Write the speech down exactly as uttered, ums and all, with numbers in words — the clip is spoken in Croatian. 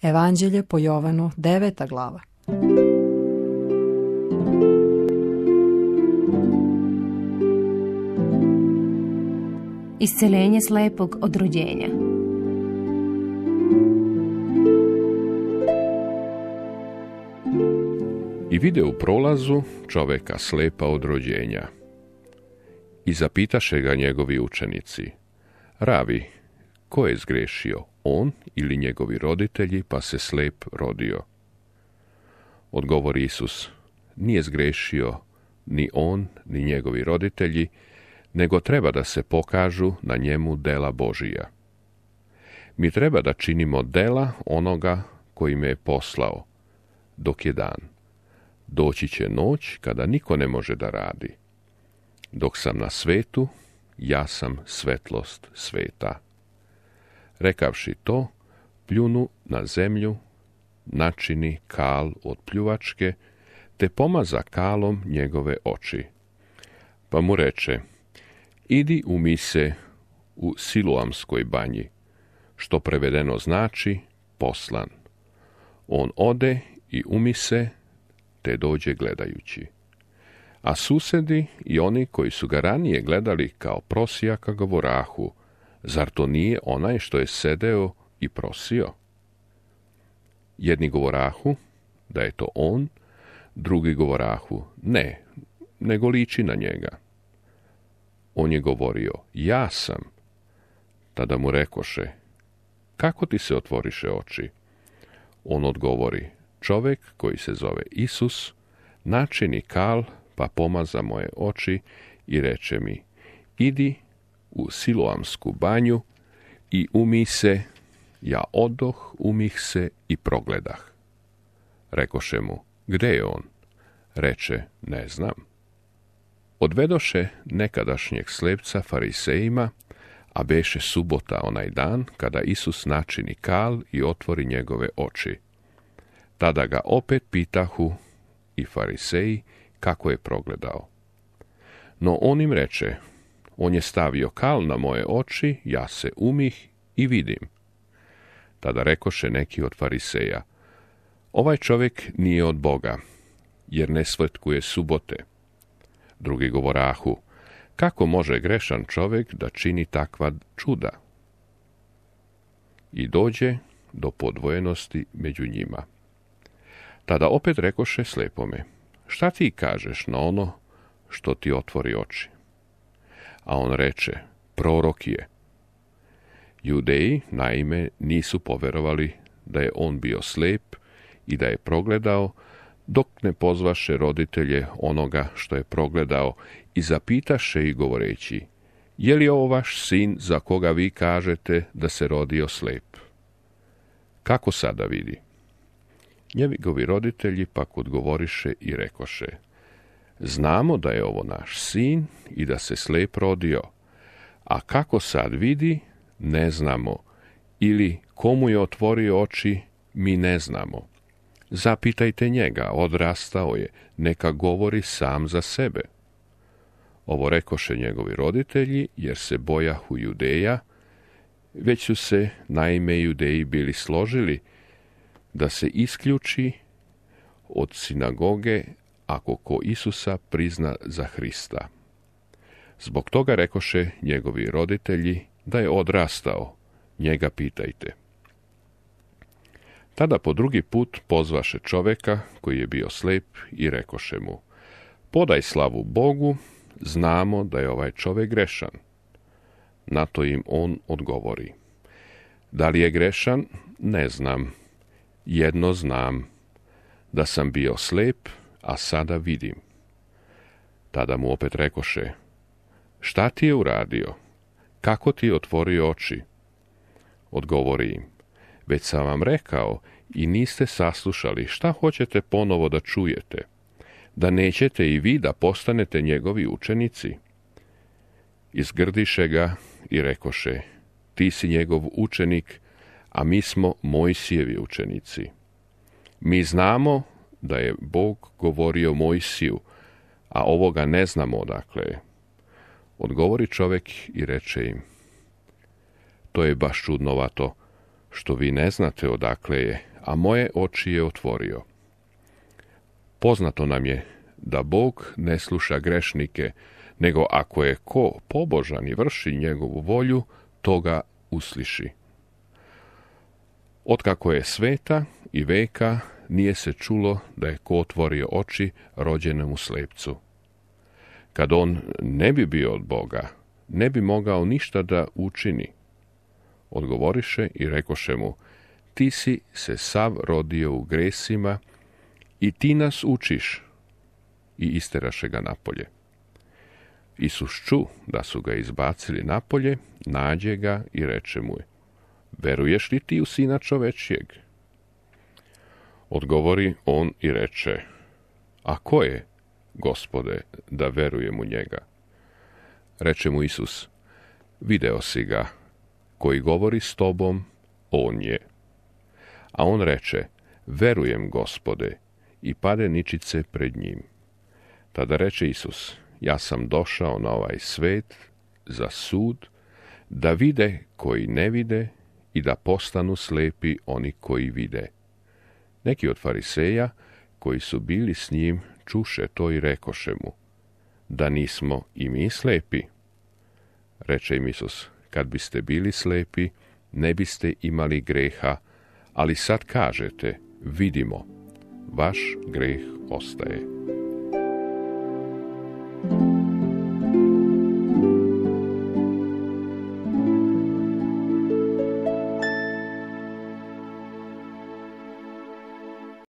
Evanđelje po Jovanu, deveta glava. Isceljenje slepog od rođenja. I vide u prolazu čoveka slepa od rođenja. I zapitaše ga njegovi učenici: Ravi, ko je zgrešio, on ili njegovi roditelji, pa se slep rodio? Odgovori Isus: Nije zgrešio ni on, ni njegovi roditelji, nego treba da se pokažu na njemu dela Božija. Mi treba da činimo dela onoga koji me je poslao, dok je dan. Doći će noć kada niko ne može da radi. Dok sam na svetu, ja sam svetlost sveta. Rekavši to, pljunu na zemlju, načini kal od pljuvačke, te pomaza kalom njegove oči. Pa mu reče: Idi umij se u Siloamskoj banji, što prevedeno znači poslan. On ode i umi se, te dođe gledajući. A susedi i oni koji su ga ranije gledali kao prosijaka govorahu: Zar to nije onaj što je sedeo i prosio? Jedni govorahu da je to on, drugi govorahu: Ne, nego liči na njega. On je govorio: Ja sam. Tada mu rekoše: Kako ti se otvoriše oči? On odgovori: Čovek koji se zove Isus načini kal, pa pomaza moje oči i reče mi: Idi u Siloamsku banju i umij se. Ja odoh, umih se i progledah. Rekoše mu: Gde je on? Reče: Ne znam. Odvedoše nekadašnjeg slepca farisejima, a beše subota onaj dan kada Isus načini kal i otvori njegove oči. Tada ga opet pitahu i fariseji kako je progledao. No on im reče: On je stavio kal na moje oči, ja se umih i vidim. Tada rekoše neki od fariseja: Ovaj čovjek nije od Boga, jer ne svetkuje subote. Drugi govorahu: Kako može grešan čovjek da čini takva čuda? I dođe do podvojenosti među njima. Tada opet rekoše slepome: Šta ti kažeš na ono što ti otvori oči? A on reče: Prorok je. Judeji, naime, nisu poverovali da je on bio slep i da je progledao, dok ne pozvaše roditelje onoga što je progledao i zapitaše ih govoreći: Je li ovo vaš sin za koga vi kažete da se rodio slep? Kako sada vidi? Njegovi roditelji pak odgovoriše i rekoše: Znamo da je ovo naš sin i da se slep rodio, a kako sad vidi, ne znamo, ili komu je otvorio oči, mi ne znamo. Zapitajte njega, odrastao je, neka govori sam za sebe. Ovo rekoše njegovi roditelji, jer se bojahu Judeja, već su se naime Judeji bili složili da se isključi od sinagoge ako ko Isusa prizna za Hrista. Zbog toga rekoše njegovi roditelji da je odrastao, njega pitajte. Tada po drugi put pozvaše čoveka koji je bio slep i rekoše mu: Podaj slavu Bogu, znamo da je ovaj čovek grešan. Na to im on odgovori: Da li je grešan, ne znam. Jedno znam, da sam bio slep, a sada vidim. Tada mu opet rekoše: Šta ti je uradio? Kako ti je otvorio oči? Odgovori im: Već sam vam rekao i niste saslušali, šta hoćete ponovo da čujete? Da nećete i vi da postanete njegovi učenici? Izgrdiše ga i rekoše: Ti si njegov učenik, a mi smo Mojsijevi učenici. Mi znamo da je Bog govorio Mojsiju, a ovoga ne znamo odakle je. Odgovori čovjek i reče im: To je baš čudnovato, što vi ne znate odakle je, a moje oči je otvorio. Poznato nam je da Bog ne sluša grešnike, nego ako je ko pobožan i vrši njegovu volju, toga usliši. Otkako je sveta i veka, nije se čulo da je ko otvorio oči rođenemu slepcu. Kad on ne bi bio od Boga, ne bi mogao ništa da učini. Odgovoriše i rekoše mu, ti si se sav rodio u gresima i ti nas učiš. I isteraše ga napolje. Isus ču da su ga izbacili napolje, nađe ga i reče mu, veruješ li ti u Sina čovečijeg? Odgovori on i reče, a ko je, Gospode, da verujem u njega? Reče mu Isus, video si ga, koji govori s tobom, on je. A on reče, verujem, Gospode, i pade ničice pred njim. Tada reče Isus, ja sam došao na ovaj svet za sud, da vide koji ne vide i da postanu slepi oni koji vide. Neki od fariseja, koji su bili s njim, čuše to i rekoše mu, da nismo i mi slepi. Reče im Isus, kad biste bili slepi, ne biste imali greha, ali sad kažete, vidimo, vaš greh ostaje.